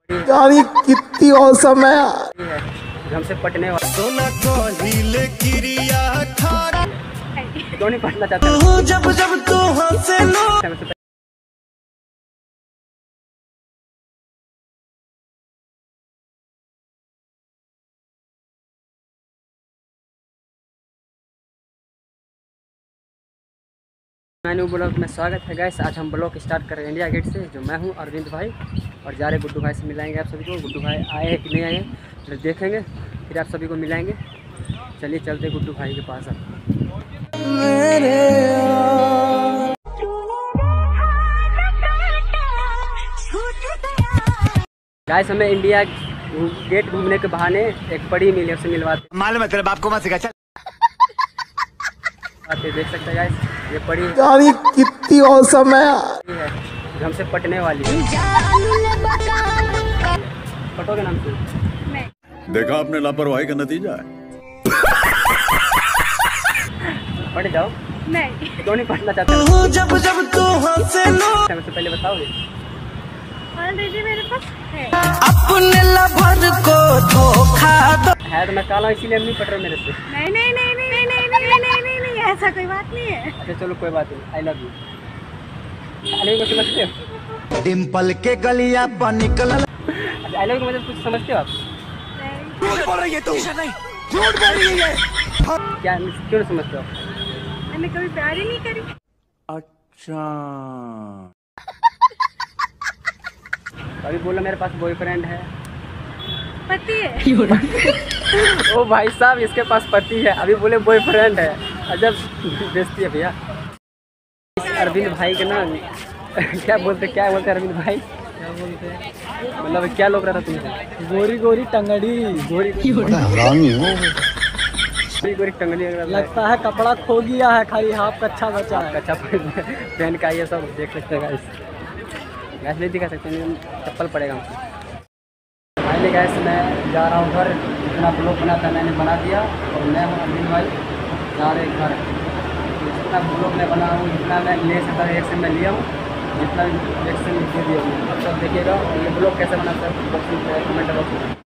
यार ये कितनी औसम है हमसे पटने वाला क्यों नहीं पटना चाहते जब जब तू हमसे लो। मैंने ब्लॉग में स्वागत है गाइस। आज हम ब्लॉग स्टार्ट कर रहे हैं इंडिया गेट से। जो मैं हूं अरविंद भाई और जा रहे गुड्डू भाई से मिलाएंगे आप सभी को। गुड्डू भाई आए हैं कि नहीं आए तो देखेंगे, फिर आप सभी को मिलाएंगे। चलिए चलते गुड्डू भाई के पास अब। गाइस हमें इंडिया गेट घूमने के बहाने एक बड़ी मिली, उससे मिलवाते। मालूम है तेरे बाप को मत सिखा। चल देख सकते हैं गाइस, ये बड़ी यार ये कितनी औसम है जो हमसे पटने वाली है। पटोगे नाम से देखा आपने लापरवाही का नतीजा है। पढ़ जाओ। नहीं क्यों नहीं पढ़ना चाहते जब जब तू हमसे लो। सबसे पहले बताओगे? ऑलरेडी मेरे पास है। अपने लवर को धोखा दो। है तो मैं काला हूं, इसीलिए नहीं पढ़ रहे मेरे से। नहीं नहीं नहीं नहीं नहीं नहीं नहीं नहीं नहीं नहीं ऐसा कोई बात नहीं है। अच्छा चलो कोई बात नहीं। I love you. I love you समझते हो? डिम्पल के गलिया पर निकल। आई लव यू मतलब कुछ समझते हो आप? झूठ बोल रही है तू। झूठ बोल रही है। क्या क्यों नहीं समझते हो? मैंने कभी प्यार ही नहीं करी। अच्छा अभी बोलो मेरे पास बॉयफ्रेंड है। पति है। ओ भाई साहब इसके पास पति है, अभी बोले बॉयफ्रेंड है। अजब बेइज्जती है भैया। अरविंद भाई के ना क्या बोलते अरविंद भाई? क्या बोलते हैं मतलब क्या लोग रहा था तुमसे? गोरी गोरी टंगड़ी। गोरी गोरी टंगली लगता है कपड़ा खो गया है, खाली हाफ कच्चा बचा है। अच्छा पहन का ये सब देख सकते हैं गाइस। गैस नहीं दिखा सकते, चप्पल पड़ेगा हमको। फाइनली गैस मैं जा रहा हूँ घर। जितना ब्लॉग बना था मैंने बना दिया और मैं हूँ अरविंद भाई जा रहे घर। जितना ब्लॉग मैं बना हूँ, जितना मैं ले सकता रिएक्शन मैं लिया हूँ, जितना रिएक्शन दे दिया हूँ। अब सब देखिएगा ये ब्लॉग कैसे बना था कमेंट बॉक्स में।